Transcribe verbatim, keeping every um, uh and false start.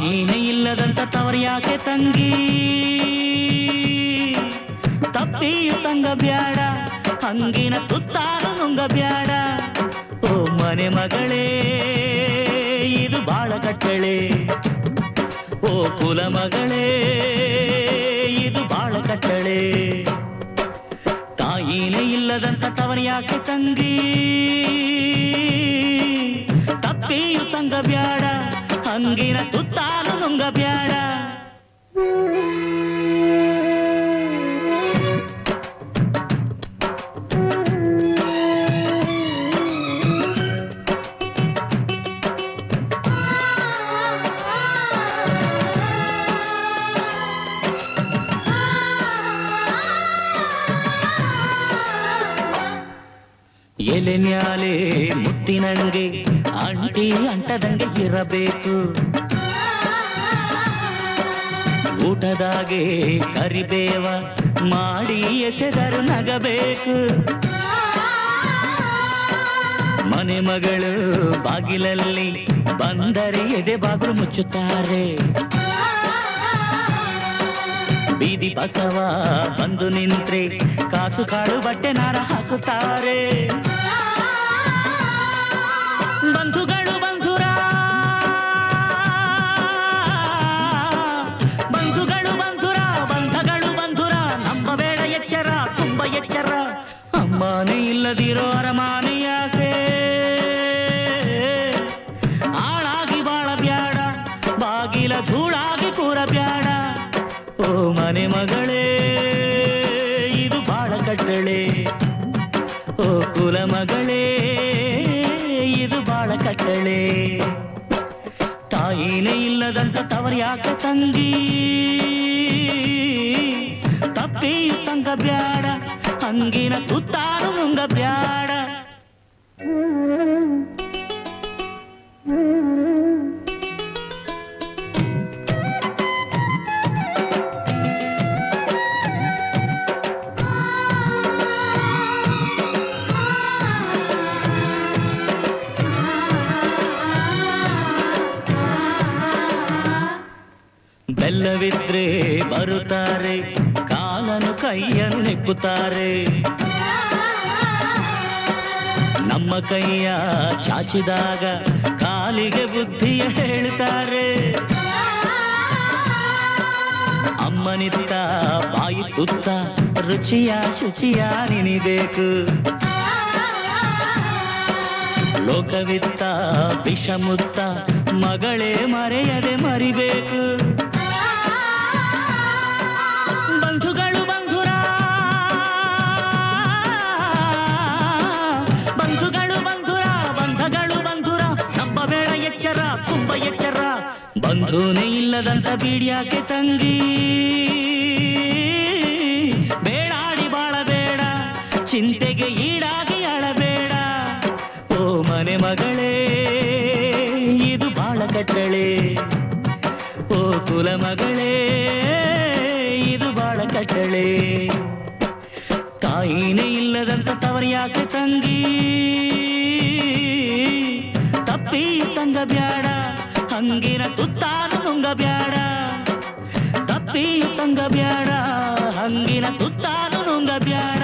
ತಾಯಿನೇ ಇಲ್ಲದಂತ ತವರ್ಯಾಕೆ ತಂಗಿ ತಪ್ಪಿಯು ತಂಗ ಬ್ಯಾಡ ಹಂಗಿನ ತುತ್ತಾನು ನುಂಗ ಬ್ಯಾಡ ಓ ಮನೆ ಮಗಳೇ ಇದು ಬಾಳ ಕಟ್ಟಳೆ ಓ ಕುಲ ಮಗಳೇ ಇದು ಬಾಳ ಕಟ್ಟಳೆ ತಾಯಿನೇ ಇಲ್ಲದಂತ ತವರ್ಯಾಕೆ ತಂಗಿ ತಪ್ಪಿಯು ತಂಗ ಬ್ಯಾಡ ಹಂಗಿನ ತುತ್ತಾನು ನುಂಗ ಬ್ಯಾಡ ಎಲೆ ಮ್ಯಾಲೆ ಮುತ್ತಿನಂಗೆ ಅಂಟಿ ಅಂಟದಂಗೆ ಇರಬೇಕು ಊಟದಾಗೆ ಕರಿಬೇವ ಮಾಡಿ ಎಸೆದರು ನಗಬೇಕು ಮನೆ ಮಗಳು ಬಾಗಿಲಲ್ಲಿ ಬಂದರೆ ಎದೆ ಬಾಗಿಲು ಮುಚ್ಚುತ್ತಾರೆ ಬೀದಿ ಬಸವ ಬಂದು ನಿಂತ್ರೆ ಕಾಸು ಕಾಳು ಬಟ್ಟೆ ನಾರ ಹಾಕುತ್ತಾರೆ ಬಂಧುಗಳು ಬಂಧುರ ಬಂಧುಗಳು ಬಂಧುರ ಬಂಧಗಳು ಬಂಧುರ ನಂಬಬೇಡ ಎಚ್ಚರ ತುಂಬ ಎಚ್ಚರ ಅಮ್ಮನೇ ಇಲ್ಲದಿರೋ ಅರಮಾನೆ ಯಾಕೆ ಆಳಾಗಿ ಬಾಳ ಬ್ಯಾಡ ಬಾಗಿಲ ಧೂಳಾಗಿ ಕೂರ ಬ್ಯಾಡ ಓ ಮನೆ ಮಗಳೇ ಇದು ಬಾಳ ಕಟ್ಟಳೆ ಓ ಕುಲ ಮಗಳೇ ಇದು ಬಾಳ ಕಟ್ಟಳೆ ತಾಯಿನೇ ಇಲ್ಲದಂತ ತವರ್ಯಾಕ ತಂಗಿ ತಪ್ಪಿಯು ತಂಗ ಬ್ಯಾಡ ಹಂಗಿನ ತುತ್ತಾನು ನುಂಗ ಬ್ಯಾಡ ಬೆಲ್ಲವಿದ್ರೆ ಬರುತ್ತಾರೆ ಕಾಲನು ಕೈಯನ್ನು ನೆಕ್ಕುತ್ತಾರೆ ನಮ್ಮ ಕೈಯ ಚಾಚಿದಾಗ ಕಾಲಿಗೆ ಬುದ್ಧಿಯ ಹೇಳ್ತಾರೆ ಅಮ್ಮನಿತ್ತ ಬಾಯಿ ತುತ್ತ ರುಚಿಯ ಶುಚಿಯ ನೆನಿಬೇಕು ಲೋಕವಿತ್ತ ವಿಷಮುತ್ತ ಮಗಳೇ ಮರೆಯದೆ ಮರಿಬೇಕು ಬಂಧುಗಳು ಬಂಧುರ ಬಂಧುಗಳು ಬಂಧುರ ಬಂಧಗಳು ಬಂಧುರ ನಂಬಬೇಡ ಎಚ್ಚರ ತುಂಬ ಎಚ್ಚರ ಬಂಧುನೇ ಇಲ್ಲದಂತ ಬೀಡ್ಯಾಕೆ ತಂಗಿ ಬೇಡಾಡಿ ಬಾಳಬೇಡ ಚಿಂತೆಗೆ ಈಡಾಗಿ ಅಳಬೇಡ ಓ ಮನೆ ಮಗಳೇ ಇದು ಬಾಳ ಕಟ್ಟಳೆ ಓ ಕುಲ ಮಗಳೇ ಇದು ಬಾಳ ಕಟ್ಟಳೆ ತಾಯಿನೇ ಇಲ್ಲದಂತ ತವರ್ಯಾಕೆ ತಂಗಿ ತಪ್ಪಿ ತಂಗ ಬ್ಯಾಡ ಹಂಗಿನ ತುತ್ತಾನು ನುಂಗ ಬ್ಯಾಡ ತಪ್ಪಿ ತಂಗ ಬ್ಯಾಡ ಹಂಗಿನ ತುತ್ತಾನು ನುಂಗ ಬ್ಯಾಡ